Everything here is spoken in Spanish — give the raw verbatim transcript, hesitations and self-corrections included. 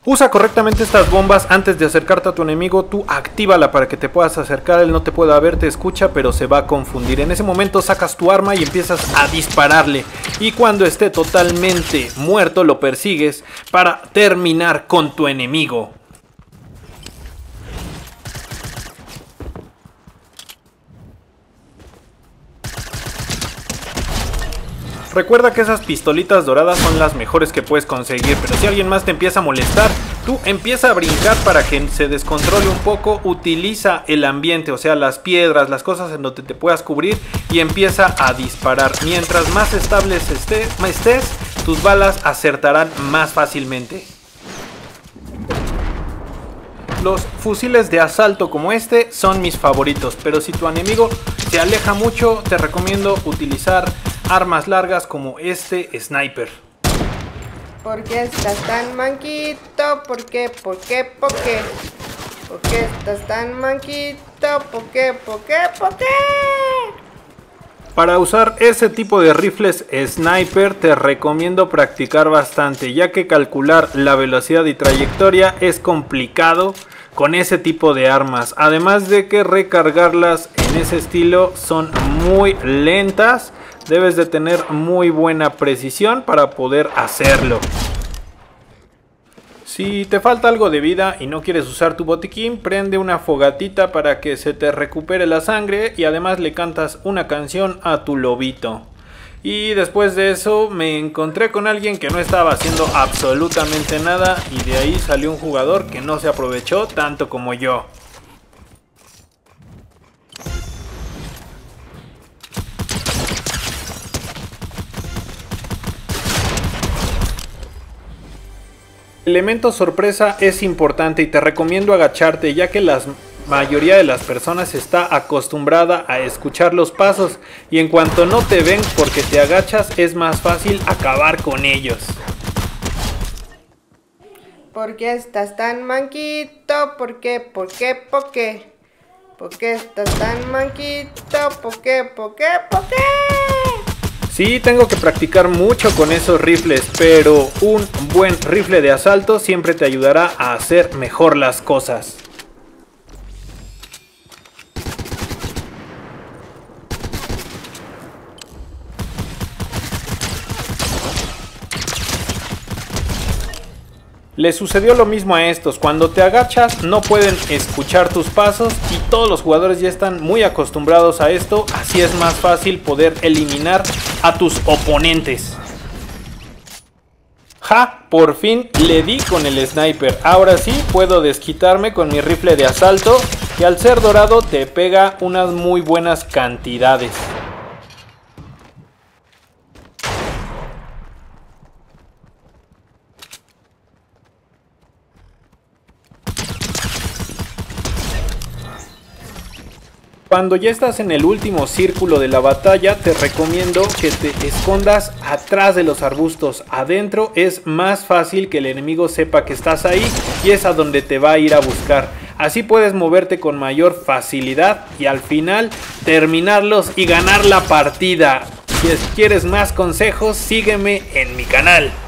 Usa correctamente estas bombas antes de acercarte a tu enemigo. Tú actívala para que te puedas acercar. Él no te pueda ver, te escucha, pero se va a confundir. En ese momento sacas tu arma y empiezas a dispararle. Y cuando esté totalmente muerto lo persigues para terminar con tu enemigo. Recuerda que esas pistolitas doradas son las mejores que puedes conseguir, pero si alguien más te empieza a molestar, tú empieza a brincar para que se descontrole un poco, utiliza el ambiente, o sea, las piedras, las cosas en donde te puedas cubrir y empieza a disparar. Mientras más estable estés, estés tus balas acertarán más fácilmente. Los fusiles de asalto como este son mis favoritos, pero si tu enemigo se aleja mucho, te recomiendo utilizar armas largas como este sniper. ¿Por qué estás tan manquito? ¿Por qué? ¿Por qué? ¿Por qué? ¿Por qué estás tan manquito? ¿Por qué? ¿Por qué? ¿Por qué? Para usar ese tipo de rifles sniper te recomiendo practicar bastante, ya que calcular la velocidad y trayectoria es complicado con ese tipo de armas. Además de que recargarlas en ese estilo son muy lentas. Debes de tener muy buena precisión para poder hacerlo. Si te falta algo de vida y no quieres usar tu botiquín, prende una fogatita para que se te recupere la sangre y además le cantas una canción a tu lobito. Y después de eso me encontré con alguien que no estaba haciendo absolutamente nada y de ahí salió un jugador que no se aprovechó tanto como yo. El elemento sorpresa es importante y te recomiendo agacharte, ya que la mayoría de las personas está acostumbrada a escuchar los pasos y en cuanto no te ven porque te agachas es más fácil acabar con ellos. ¿Por qué estás tan manquito? ¿Por qué? ¿Por qué? ¿Por qué? ¿Por qué estás tan manquito? ¿Por qué? ¿Por qué? ¿Por qué? Sí, tengo que practicar mucho con esos rifles, pero un buen rifle de asalto siempre te ayudará a hacer mejor las cosas. Le sucedió lo mismo a estos. Cuando te agachas no pueden escuchar tus pasos y todos los jugadores ya están muy acostumbrados a esto, así es más fácil poder eliminar a tus oponentes. Ja, por fin le di con el sniper. Ahora sí puedo desquitarme con mi rifle de asalto y al ser dorado te pega unas muy buenas cantidades. Cuando ya estás en el último círculo de la batalla, te recomiendo que te escondas atrás de los arbustos. Adentro es más fácil que el enemigo sepa que estás ahí y es a donde te va a ir a buscar. Así puedes moverte con mayor facilidad y al final terminarlos y ganar la partida. Si quieres más consejos, sígueme en mi canal.